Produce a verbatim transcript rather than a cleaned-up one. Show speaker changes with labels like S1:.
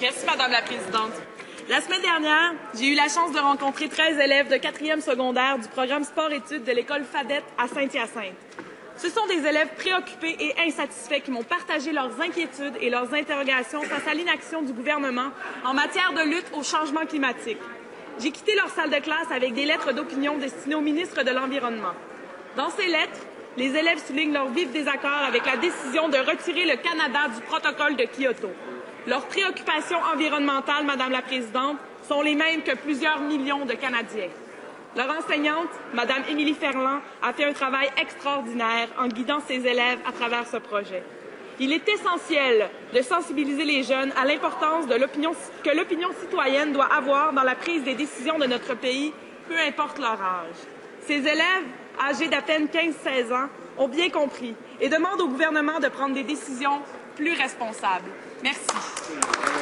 S1: Merci, Madame la Présidente. La semaine dernière, j'ai eu la chance de rencontrer treize élèves de quatrième secondaire du programme sport-études de l'école Fadette à Saint-Hyacinthe. Ce sont des élèves préoccupés et insatisfaits qui m'ont partagé leurs inquiétudes et leurs interrogations face à l'inaction du gouvernement en matière de lutte au changement climatique. J'ai quitté leur salle de classe avec des lettres d'opinion destinées au ministre de l'Environnement. Dans ces lettres, les élèves soulignent leur vif désaccord avec la décision de retirer le Canada du protocole de Kyoto. Leurs préoccupations environnementales, Madame la Présidente, sont les mêmes que plusieurs millions de Canadiens. Leur enseignante, Madame Émilie Ferland, a fait un travail extraordinaire en guidant ses élèves à travers ce projet. Il est essentiel de sensibiliser les jeunes à l'importance de l'opinion que l'opinion citoyenne doit avoir dans la prise des décisions de notre pays, peu importe leur âge. Ces élèves, âgés d'à peine quinze à seize ans, ont bien compris et demandent au gouvernement de prendre des décisions plus responsables. Merci.